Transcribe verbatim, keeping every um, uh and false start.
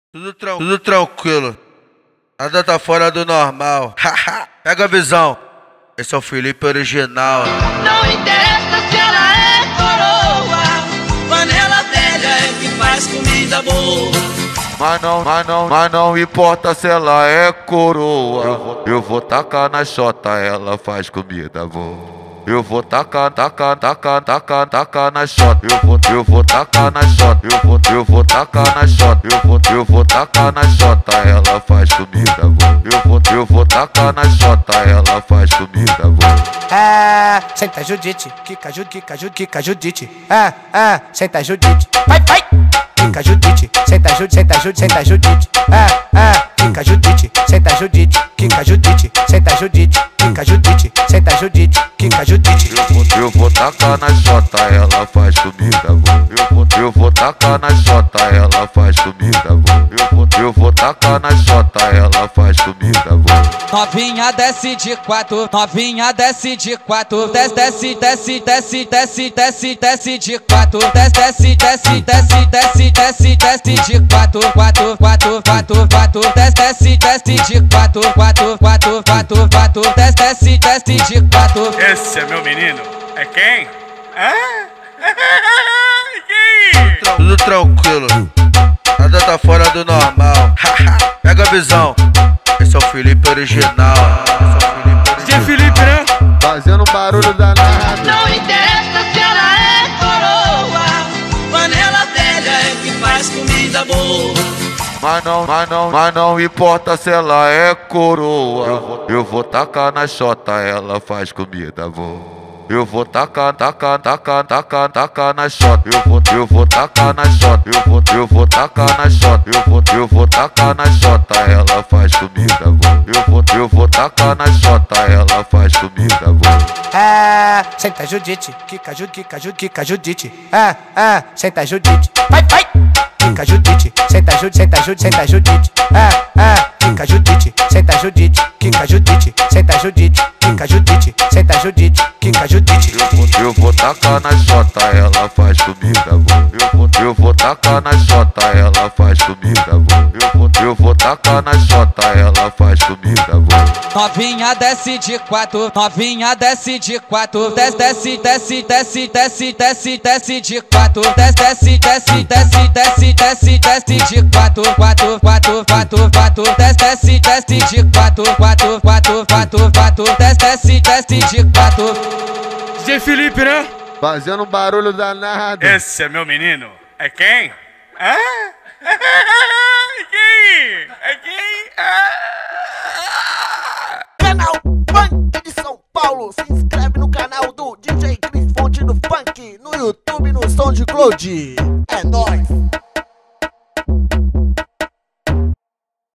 Tudo, tran tudo tranquilo, nada tá fora do normal. Haha, pega a visão, esse é o Felipe original. Não interessa se ela é coroa, panela velha é que faz comida boa. Mas não, mas não, mas não importa se ela é coroa. Eu vou, eu vou tacar na chota, ela faz comida boa. Eu vou tacar, tacar, tacar, tacar, tacar na chota. Eu vou, eu vou tacar na chota. Eu vou, eu vou tacar na chota. Eu vou, eu vou tacar na chota, ela faz comida boa. Eu vou, eu vou tacar na chota, ela faz comida boa. É, senta Judite, Kika Judite, Kika Judite, Kika Judite. É, é, senta Judite, vai, vai. Kika Judite, senta Judite, senta Judite, senta Judite. É, é, Kika Judite, senta Judite, Kika Judite, senta Judite, Kika Judite, senta Judite, Kika Judite. Eu vou, eu vou tacar na chota, ela faz comida boa. Eu vou, eu vou tacar na chota, ela faz comida boa. Eu vou, eu vou tacar na chota, ela faz comida boa. Novinha desce de quatro, novinha desce de quatro, desce, desce, desce, desce, desce, desce, desce de quatro, desce, desce, desce, desce, desce, desce, desce de quatro, quatro, quatro, quatro, quatro, desce, desce, desce de quatro, quatro, quatro, quatro, quatro, desce, desce, desce de quatro. Esse é meu menino, é quem? Hã? Quem? Tudo tranquilo, nada tá fora do normal. Haha, pega a visão, esse é o Felipe original. D J Felipe, né? Fazendo barulho danado. Não interessa se ela é coroa, panela velha é que faz comida boa. Mas não, mas não, mas não importa se ela é coroa. Eu vou, eu vou tacar na chota, ela faz comida boa. Eu vou tacar, tacar, tacar, tacar, tacar na chota. Eu vou, eu vou tacar na chota. Eu vou, eu vou tacar na chota. Eu vou, eu vou tacar na chota, ela faz comida boa. Eu vou, eu vou tacar na chota, ela faz comida boa. É, senta Judite, Kika Judite, Kika Judite, Kika Judite. É, é, senta Judite, vai, vai. Kika Judite, senta Judite, senta Judite, senta Judite. É, é, Kika Judite, senta Judite, Kika Judite, senta Judite, Kika Judite, senta Judite, Kika Judite. Eu vou, eu vou tacar na chota, ela faz comida boa. Eu vou, eu vou tacar na chota, ela faz comida boa. Eu vou, eu vou tacar na chota, ela faz comida boa. Novinha desce de quatro, novinha desce de quatro, desce, desce, desce, desce, desce, desce, desce de quatro, desce, desce, desce, desce, desce, desce, desce de quatro, quatro, quatro, quatro, quatro, desce, desce, desce de quatro, quatro, quatro, quatro, quatro, desce, desce, desce de quatro. D J Felipe, né? Fazendo barulho danado. Esse é meu menino, é quem? Hã? Quem? É quem? Canal Funk de São Paulo. Se inscreve no canal do D J Cris Fonte do Funk no YouTube no Som de Cloud. É nóis.